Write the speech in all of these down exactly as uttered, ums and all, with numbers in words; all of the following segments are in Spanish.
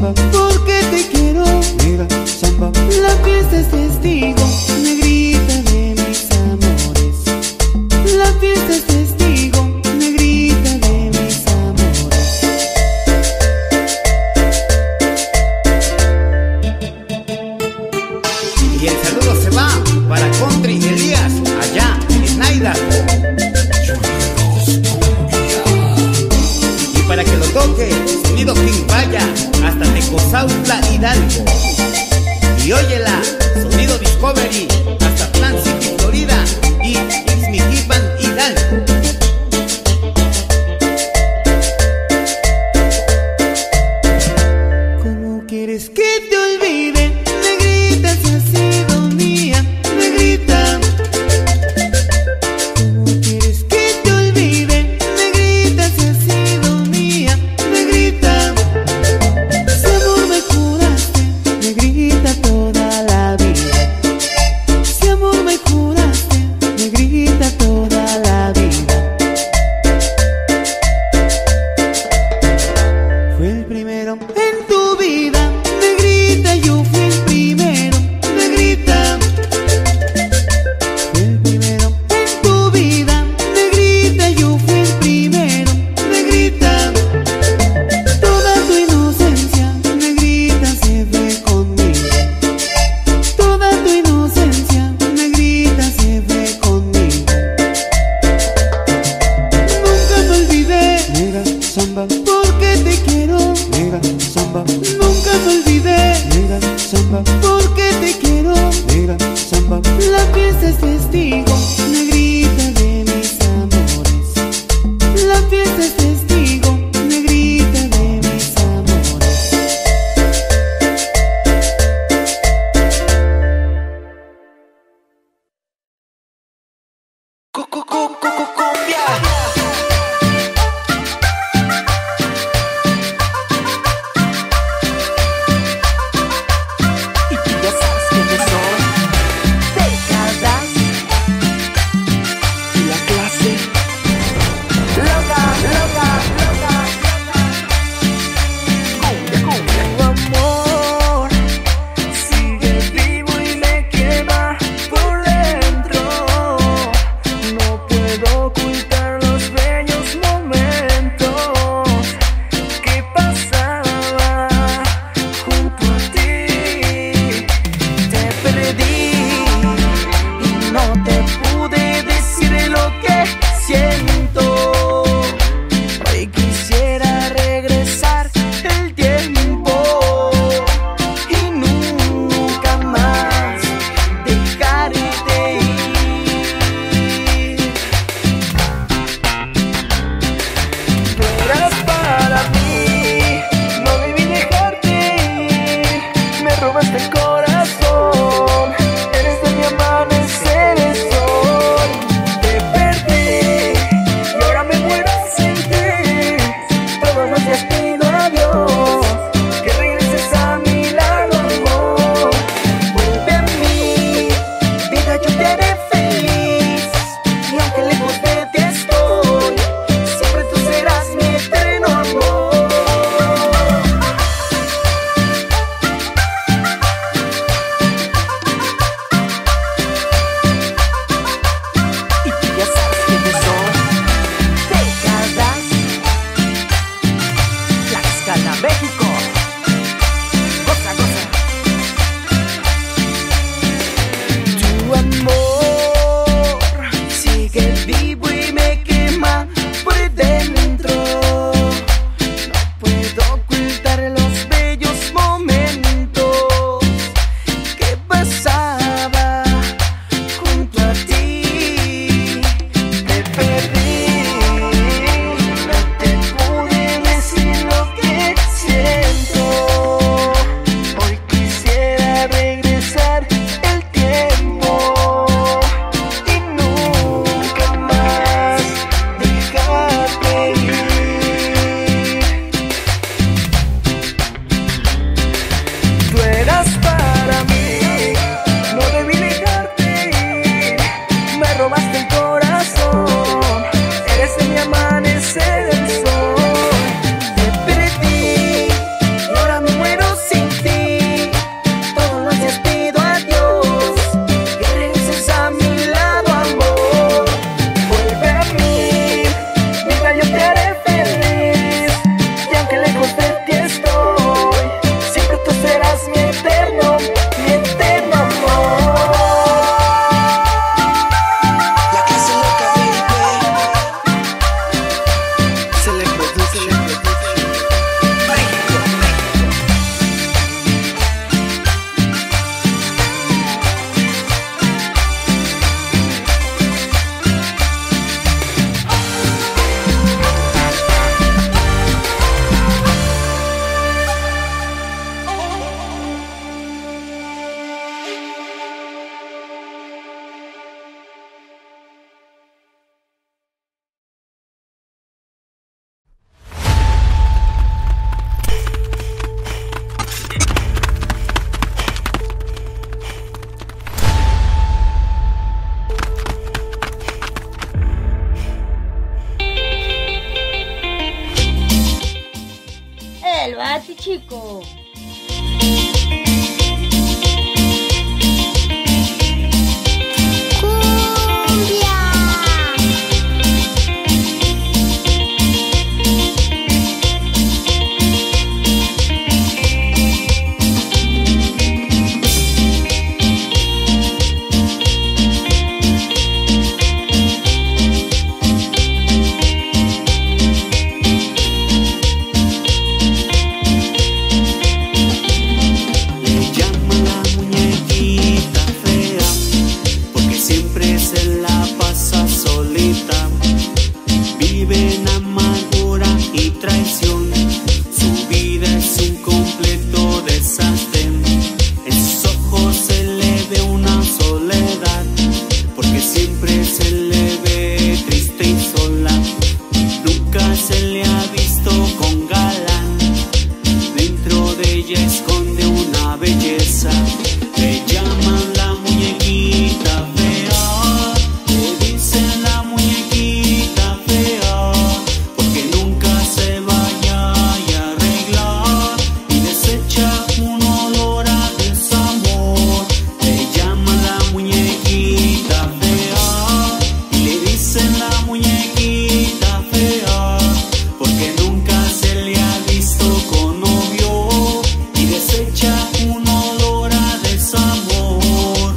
samba, porque te quiero. Negra samba, la fiesta es testigo, negrita de mis amores. La fiesta es testigo, negrita de mis amores. Y el saludo se va para Country Elías, allá en Naida. Y para que lo toque, sonido King Vaya, hasta Tecozautla, Hidalgo. Y óyela, sonido Discovery, hasta Plant City, Florida. Y Ixmiquipan, Hidalgo. ¿Cómo quieres que te olvide, negrita, si has sido mía, negrita? ¿Cómo quieres que te olvide, negrita, si has sido mía, negrita? Si amor me juraste, esconde una belleza. Le llaman la muñequita fea, le dicen la muñequita fea, porque nunca se vaya a arreglar y desecha un olor a desamor. Le llaman la muñequita fea y le dicen la muñequita fea, porque nunca se le ha visto con novio y desecha un olor a desamor.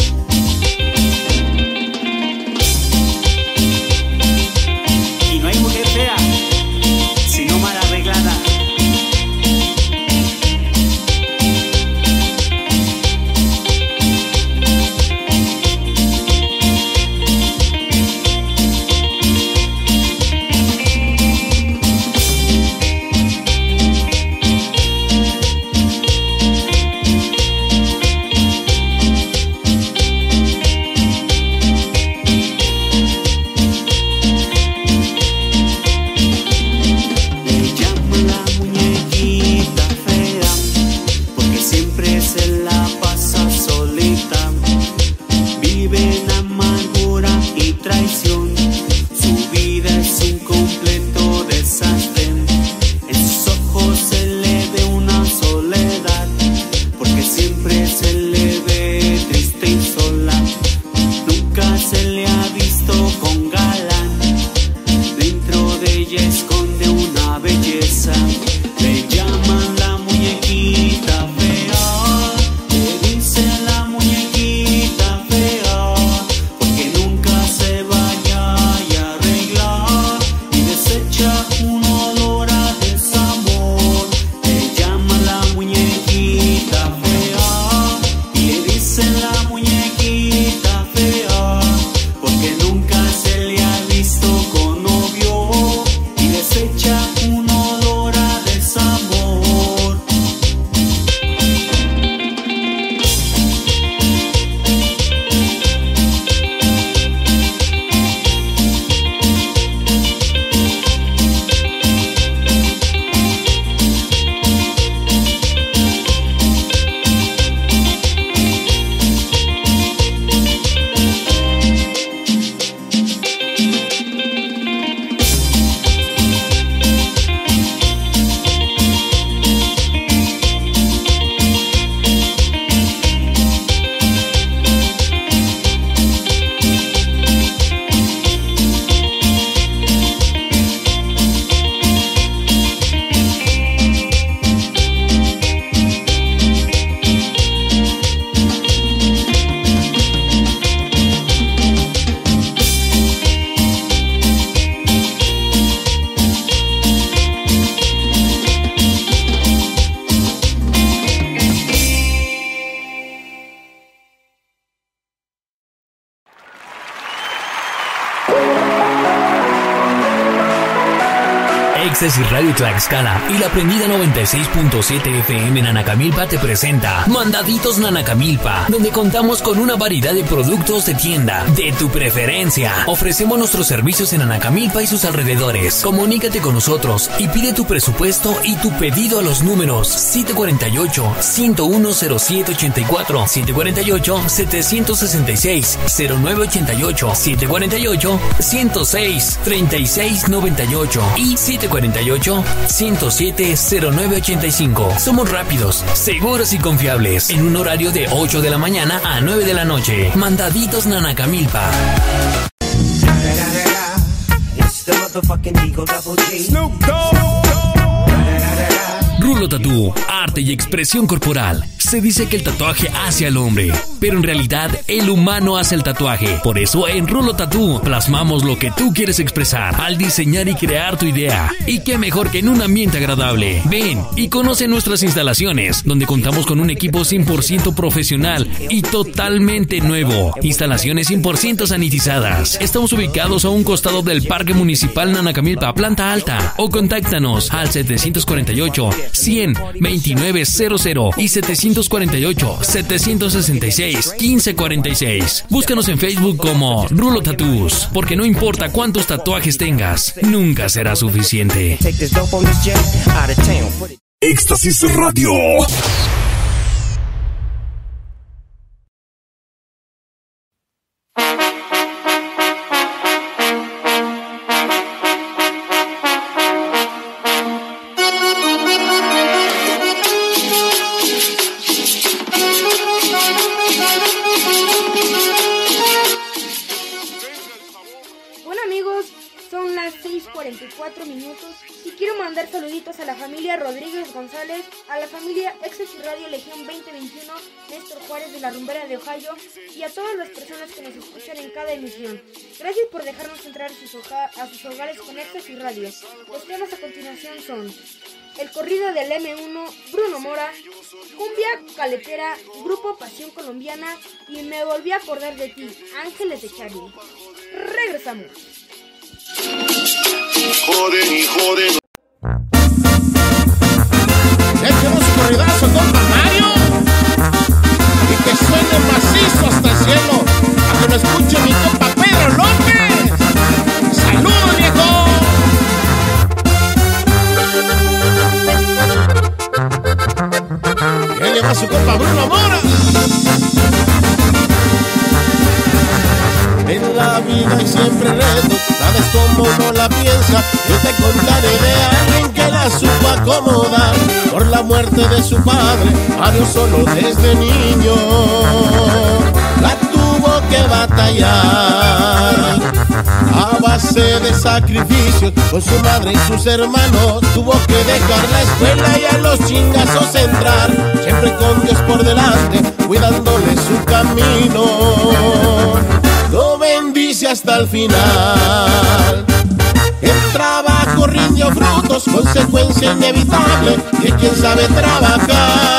Y no hay mujer fea, sino mal arreglada. Le llaman la muñequita fea, porque siempre se la pasa solita. Vive en amargura y traición, su vida es un completo desastre. En sus ojos se le ve una soledad, porque siempre se le ve triste y sola. Nunca se le ha visto con galán, dentro de ella esconde una belleza. Le llaman la muñequita fea, le dicen la muñequita fea, porque nunca se vaya a arreglar y desecha un olor a desamor. Le llaman la muñequita fea y le dicen la muñequita fea, porque nunca se le ha visto con novio y desecha un olor a desamor. Éxtasis Radio Tlaxcala y La Prendida noventa y seis punto siete F M Nanacamilpa te presenta Mandaditos Nanacamilpa, donde contamos con una variedad de productos de tienda de tu preferencia. Ofrecemos nuestros servicios en Nanacamilpa y sus alrededores. Comunícate con nosotros y pide tu presupuesto y tu pedido a los números siete cuatro ocho, uno cero uno, cero siete ocho cuatro, siete cuatro ocho, siete seis seis, cero nueve ocho ocho, siete cuatro ocho, uno cero seis, tres seis nueve ocho y siete cuatro ocho, uno cero siete, cero nueve ocho cinco. Somos rápidos, seguros y confiables en un horario de ocho de la mañana a nueve de la noche. Mandaditos Nanacamilpa. Rulo Tatú, arte y expresión corporal. Se dice que el tatuaje hace al hombre, pero en realidad el humano hace el tatuaje. Por eso en Rulo Tatú plasmamos lo que tú quieres expresar al diseñar y crear tu idea. Y qué mejor que en un ambiente agradable. Ven y conoce nuestras instalaciones, donde contamos con un equipo cien por ciento profesional y totalmente nuevo. Instalaciones cien por ciento sanitizadas. Estamos ubicados a un costado del Parque Municipal Nanacamilpa, planta alta. O contáctanos al setecientos cuarenta y ocho, cien, veintinueve cero cero y setecientos cuarenta y ocho, setecientos sesenta y seis, quince cuarenta y seis. Búscanos en Facebook como Rulo Tattoos, porque no importa cuántos tatuajes tengas, nunca será suficiente. Éxtasis Radio. Minutos y quiero mandar saluditos a la familia Rodríguez González, a la familia Éxtasis Radio Legión veinte veintiuno, Néstor Juárez de la Rumbera de Ohio y a todas las personas que nos escuchan en cada emisión. Gracias por dejarnos entrar a sus, hoja, a sus hogares con Éxtasis Radio. Los temas a continuación son el corrido del eme uno, Bruno Mora, cumbia caletera, grupo Pasión Colombiana y Me volví a acordar de ti, Ángeles de Charlie. Regresamos. Joden y joden. Échenos su corridazo, compa Mario. Y que suene macizo hasta el cielo. A que lo escuche mi compa Pedro López. ¡Saludos, viejo! Y ahí le va su compa Bruno Mora. En la vida hay siempre retos, sabes cómo uno la piensa. Yo te contaré de alguien que la supo acomodar. Por la muerte de su padre, Mario solo desde niño la tuvo que batallar. A base de sacrificios, con su madre y sus hermanos, tuvo que dejar la escuela y a los chingazos entrar. Siempre con Dios por delante, cuidándole su camino. Lo bendice hasta el final. El trabajo rindió frutos, consecuencia inevitable de quien sabe trabajar.